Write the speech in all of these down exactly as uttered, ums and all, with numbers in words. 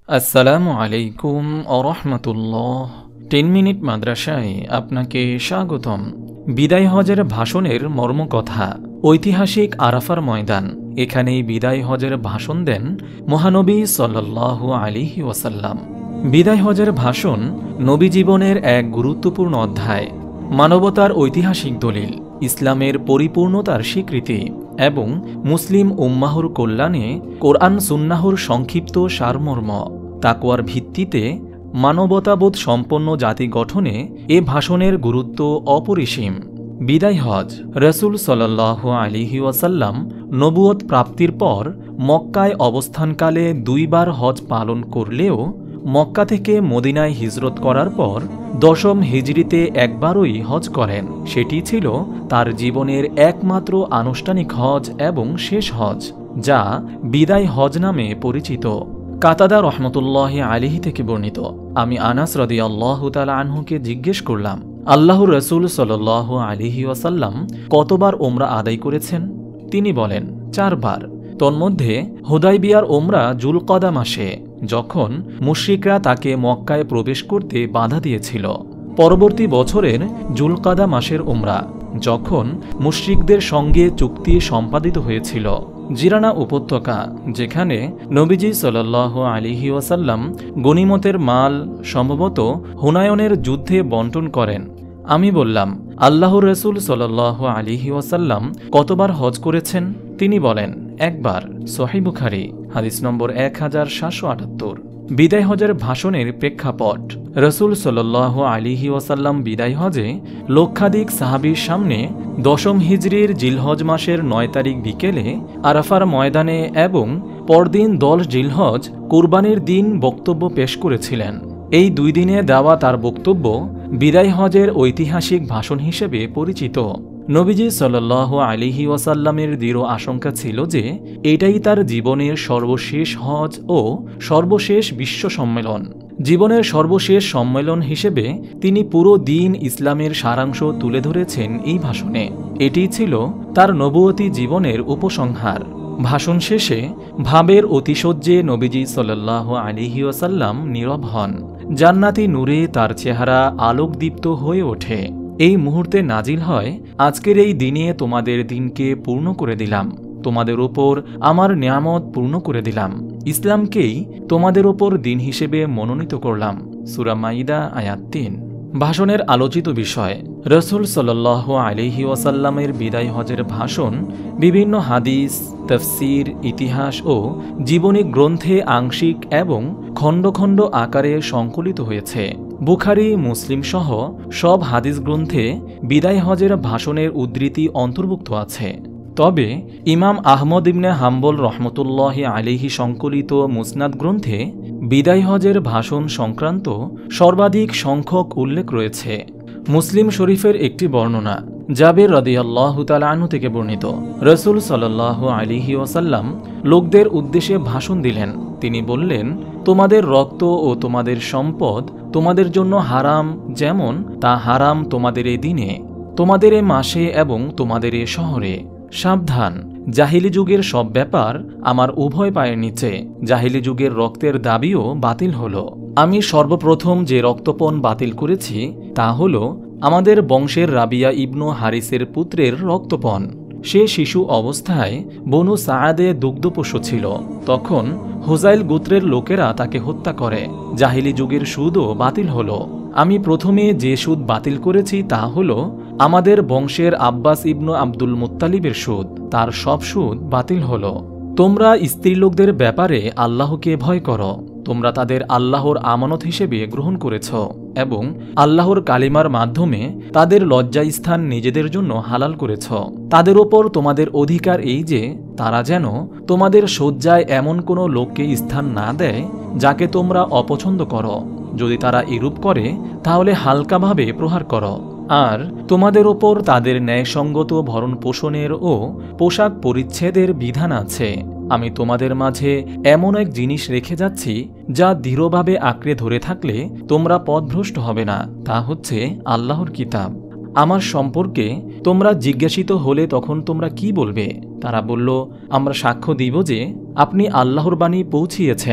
আসসালামু আলাইকুম ওয়া রাহমাতুল্লাহ। টেন মিনিট মাদ্রাসায় আপনাকে স্বাগতম। বিদায় হজের ভাষণের মর্মকথা। ঐতিহাসিক আরাফার ময়দান। এখানেই বিদায় হজের ভাষণ দেন মহানবী সাল্লাল্লাহু আলাইহি ওয়াসাল্লাম। বিদায় হজের ভাষণ নবী জীবনের এক গুরুত্বপূর্ণ অধ্যায়, মানবতার ঐতিহাসিক দলিল, ইসলামের পরিপূর্ণতার স্বীকৃতি এবং মুসলিম উম্মাহর কল্যাণে কোরআন সুন্নাহর সংক্ষিপ্ত সারমর্ম। তাকওয়ার ভিত্তিতে মানবতাবোধ সম্পন্ন জাতি গঠনে এ ভাষণের গুরুত্ব অপরিসীম। বিদায় হজ। রসুল সাল্লাল্লাহু আলাইহি ওয়াসাল্লাম নবুয়ত প্রাপ্তির পর মক্কায় অবস্থানকালে দুইবার হজ পালন করলেও মক্কা থেকে মদিনায় হিজরত করার পর দশম হিজরিতে একবারই হজ করেন। সেটি ছিল তার জীবনের একমাত্র আনুষ্ঠানিক হজ এবং শেষ হজ, যা বিদায় হজ নামে পরিচিত। কাতাদা রহমতুল্লাহি আলাইহি থেকে বর্ণিত, আমি আনাস রাদিয়াল্লাহু তাআলা আনহুকে জিজ্ঞেস করলাম, আল্লাহর রসুল সাল্লাল্লাহু আলাইহি ওয়াসাল্লাম কতবার ওমরা আদায় করেছেন? তিনি বলেন, চারবার। তন্মধ্যে হুদাইবিয়ার ওমরা জুলকদা মাসে, যখন মুশরিকরা তাকে মক্কায় প্রবেশ করতে বাধা দিয়েছিল। পরবর্তী বছরের জুলকাদা মাসের ওমরা, যখন মুশরিকদের সঙ্গে চুক্তি সম্পাদিত হয়েছিল। জিরানা উপত্যকা, যেখানে নবীজি সাল্লাল্লাহু আলাইহি ওয়াসাল্লাম গনিমতের মাল সম্ভবত হুনায়নের যুদ্ধে বন্টন করেন। আমি বললাম, আল্লাহর রসুল সাল্লাল্লাহু আলাইহি ওয়াসাল্লাম কতবার হজ করেছেন? তিনি বলেন, একবার। সহিহ বুখারী হাদিস নম্বর এক হাজার সাতশো আটাত্তর। বিদায় হজের ভাষণের প্রেক্ষাপট। রসুল সাল্লাল্লাহু আলাইহি ওয়াসাল্লাম বিদায় হজে লক্ষাধিক সাহাবীর সামনে দশম হিজরির জিলহজ মাসের নয় তারিখ বিকেলে আরাফার ময়দানে এবং পরদিন দশ জিলহজ কুরবানির দিন বক্তব্য পেশ করেছিলেন। এই দুই দিনে দেওয়া তার বক্তব্য বিদায় হজের ঐতিহাসিক ভাষণ হিসেবে পরিচিত। নবীজি সাল্লাল্লাহু আলাইহি ওয়াসাল্লামের দৃঢ় আশঙ্কা ছিল যে এটাই তার জীবনের সর্বশেষ হজ ও সর্বশেষ বিশ্ব সম্মেলন। জীবনের সর্বশেষ সম্মেলন হিসেবে তিনি পুরো দিন ইসলামের সারাংশ তুলে ধরেছেন এই ভাষণে। এটি ছিল তার নবুয়তি জীবনের উপসংহার। ভাষণ শেষে ভাবের অতিশয্যে নবীজি সাল্লাল্লাহু আলাইহি ওয়াসাল্লাম নীরব হন। জান্নাতি নূরে তার চেহারা আলোকদীপ্ত হয়ে ওঠে। এই মুহূর্তে নাজিল হয়, আজকের এই দিনে তোমাদের দিনকে পূর্ণ করে দিলাম, তোমাদের ওপর আমার নিয়ামত পূর্ণ করে দিলাম, ইসলামকেই তোমাদের ওপর দিন হিসেবে মনোনীত করলাম। সূরা মাইদা আয়াত তিন। ভাষণের আলোচিত বিষয়। রসুল সাল্লাল্লাহু আলাইহি ওয়াসাল্লামের বিদায় হজের ভাষণ বিভিন্ন হাদিস, তাফসীর, ইতিহাস ও জীবনী গ্রন্থে আংশিক এবং খণ্ড খণ্ড আকারে সংকলিত হয়েছে। বুখারী, মুসলিম সহ সব হাদিস গ্রন্থে বিদায় হজের ভাষণের উদ্ধৃতি অন্তর্ভুক্ত আছে। তবে ইমাম আহমদ ইবনে হাম্বল রহমতুল্লাহি আলাইহি সংকলিত মুসনাদ গ্রন্থে বিদায় হজের ভাষণ সংক্রান্ত সর্বাধিক সংখ্যক উল্লেখ রয়েছে। মুসলিম শরীফের একটি বর্ণনা, জাবের রাদিয়াল্লাহু তাআলা আনহু থেকে বর্ণিত, রসুল সাল্লাল্লাহু আলাইহি ওয়াসাল্লাম লোকদের উদ্দেশ্যে ভাষণ দিলেন। তিনি বললেন, তোমাদের রক্ত ও তোমাদের সম্পদ তোমাদের জন্য হারাম, যেমন তা হারাম তোমাদের এ দিনে, তোমাদের এ মাসে এবং তোমাদের এ শহরে। সাবধান, জাহিলি যুগের সব ব্যাপার আমার উভয় পায়ের নিচে। জাহিলি যুগের রক্তের দাবিও বাতিল হলো। আমি সর্বপ্রথম যে রক্তপণ বাতিল করেছি তা হল আমাদের বংশের রাবিয়া ইবনু হারিসের পুত্রের রক্তপণ। সে শিশু অবস্থায় বনু সাআদে দুগ্ধপোষ্য ছিল। তখন হুজাইল গোত্রের লোকেরা তাকে হত্যা করে। জাহিলি যুগের সুদও বাতিল হলো। আমি প্রথমে যে সুদ বাতিল করেছি তা হল আমাদের বংশের আব্বাস ইবনু আব্দুল মুত্তালিবের সুদ। তার সব সুদ বাতিল হল। তোমরা স্ত্রীলোকদের ব্যাপারে আল্লাহকে ভয় করো। তোমরা তাদের আল্লাহর আমানত হিসেবে গ্রহণ করেছ এবং আল্লাহর কালিমার মাধ্যমে তাদের লজ্জাস্থান নিজেদের জন্য হালাল করেছ। তাদের ওপর তোমাদের অধিকার এই যে তারা যেন তোমাদের শয্যায় এমন কোনো লোককে স্থান না দেয় যাকে তোমরা অপছন্দ করো। যদি তারা এরূপ করে তাহলে হালকাভাবে প্রহার করো। আর তোমাদের ওপর তাদের ন্যায়সঙ্গত ভরণ পোষণের ও পোশাক পরিচ্ছেদের বিধান আছে। আমি তোমাদের মাঝে এমন এক জিনিস রেখে যাচ্ছি যা দৃঢ়ভাবে আঁকড়ে ধরে থাকলে তোমরা পথভ্রষ্ট হবে না। তা হচ্ছে আল্লাহর কিতাব। আমার সম্পর্কে তোমরা জিজ্ঞাসিত হলে তখন তোমরা কি বলবে? তারা বলল, আমরা সাক্ষ্য দিব যে আপনি আল্লাহর বাণী পৌঁছিয়েছেন।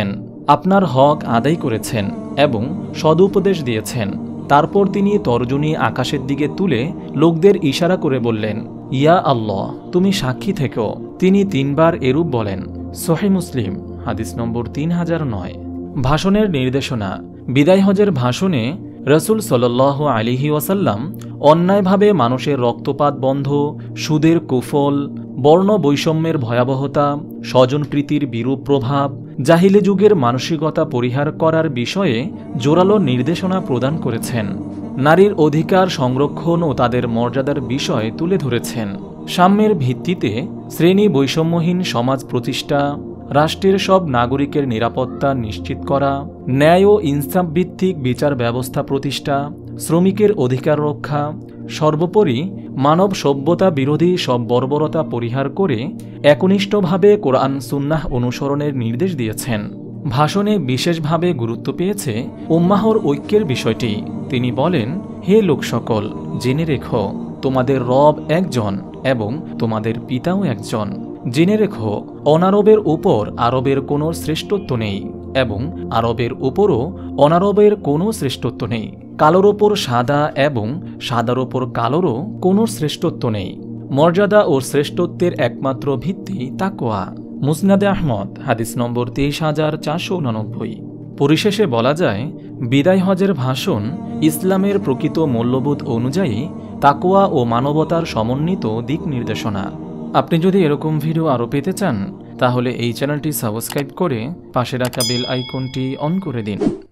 আপনার হক আদায় করেছেন এবং সদুপদেশ দিয়েছেন। তারপর তিনি তর্জনী আকাশের দিকে তুলে লোকদের ইশারা করে বললেন, ইয়া আল্লাহ, তুমি সাক্ষী থেকো। তিনি তিনবার এরূপ বলেন। সহিহ মুসলিম হাদিস নম্বর তিন হাজার নয়। ভাষণের নির্দেশনা। বিদায় হজের ভাষণে রসুল সাল্লাল্লাহু আলাইহি ওয়াসাল্লাম অন্যায়ভাবে মানুষের রক্তপাত বন্ধ, সুদের কুফল, বর্ণ বৈষম্যের ভয়াবহতা, স্বজনপ্রীতির বিরূপ প্রভাব, জাহিলি যুগের মানসিকতা পরিহার করার বিষয়ে জোরালো নির্দেশনা প্রদান করেছেন। নারীর অধিকার সংরক্ষণ ও তাদের মর্যাদার বিষয় তুলে ধরেছেন। সাম্যের ভিত্তিতে শ্রেণী বৈষম্যহীন সমাজ প্রতিষ্ঠা, রাষ্ট্রের সব নাগরিকের নিরাপত্তা নিশ্চিত করা, ন্যায় ও ইনসাফ ভিত্তিক বিচার ব্যবস্থা প্রতিষ্ঠা, শ্রমিকের অধিকার রক্ষা, সর্বোপরি মানব সভ্যতা বিরোধী সব বর্বরতা পরিহার করে একনিষ্ঠভাবে কোরআন সুন্নাহ অনুসরণের নির্দেশ দিয়েছেন। ভাষণে বিশেষভাবে গুরুত্ব পেয়েছে উম্মাহর ঐক্যের বিষয়টি। তিনি বলেন, হে লোক সকল, জেনে রেখো তোমাদের রব একজন এবং তোমাদের পিতাও একজন। জেনে রেখো অনারবের উপর আরবের কোনো শ্রেষ্ঠত্ব নেই এবং আরবের উপরও অনারবের কোনো শ্রেষ্ঠত্ব নেই। কালোর ওপর সাদা এবং সাদার ওপর কালোরও কোনো শ্রেষ্ঠত্ব নেই। মর্যাদা ও শ্রেষ্ঠত্বের একমাত্র ভিত্তি তাকওয়া। মুসনাদে আহমদ হাদিস নম্বর তেইশ হাজার চারশো উনানব্বই। পরিশেষে বলা যায়, বিদায় হজের ভাষণ ইসলামের প্রকৃত মূল্যবোধ অনুযায়ী তাকওয়া ও মানবতার সমন্বিত দিক নির্দেশনা। আপনি যদি এরকম ভিডিও আরও পেতে চান তাহলে এই চ্যানেলটি সাবস্ক্রাইব করে পাশে রাখা বেল আইকনটি অন করে দিন।